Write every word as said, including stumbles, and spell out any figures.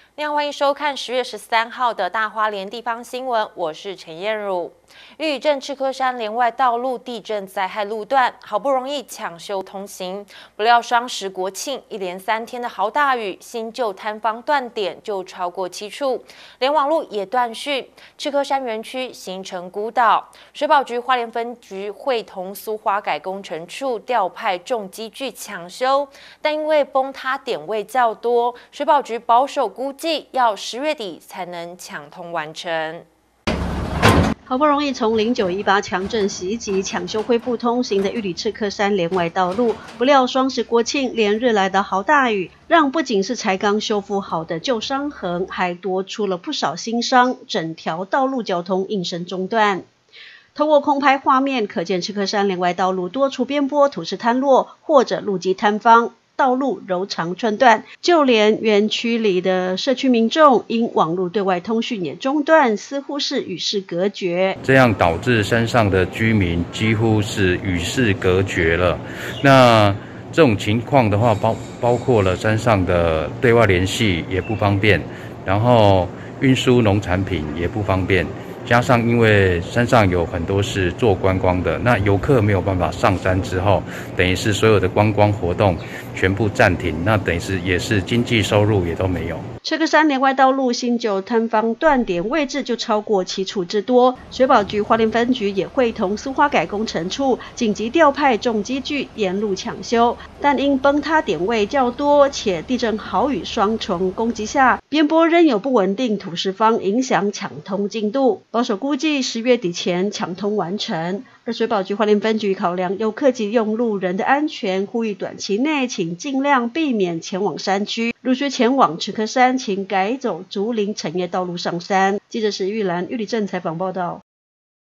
您好，欢迎收看十月十三号的大花莲地方新闻，我是陈燕茹。玉里镇赤科山连外道路地震灾害路段，好不容易抢修通行，不料双十国庆一连三天的豪大雨，新旧摊方断点就超过七处，连网路也断讯。赤科山园区形成孤岛，水保局花莲分局会同苏花改工程处调派重机具抢修，但因为崩塌点位较多，水保局保守估计要十月底才能抢通完成。 好不容易从零九一八强震袭击抢修恢复通行的玉里赤科山连外道路，不料双十国庆连日来的豪大雨，让不仅是才刚修复好的旧伤痕，还多出了不少新伤，整条道路交通应声中断。透过空拍画面，可见赤科山连外道路多处边坡土石坍落，或者路基坍方。道路柔长寸断，就连园区里的社区民众因网络对外通讯也中断，似乎是与世隔绝。 这样导致山上的居民几乎是与世隔绝了。那这种情况的话，包包括了山上的对外联系也不方便，然后运输农产品也不方便。加上因为山上有很多是做观光的，那游客没有办法上山之后，等于是所有的观光活动全部暂停，那等于是也是经济收入也都没有。 赤科山连外道路新旧摊方断点位置就超过七处之多，水保局花莲分局也会同苏花改工程处紧急调派重机具沿路抢修，但因崩塌点位较多，且地震豪雨双重攻击下，边坡仍有不稳定土石方，影响抢通进度。保守估计十月底前抢通完成。而水保局花莲分局考量游客及用路人的安全，呼吁短期内请尽量避免前往山区，如需前往赤科山，请改走竹林产业道路上山。记者石玉兰玉里镇采访报道。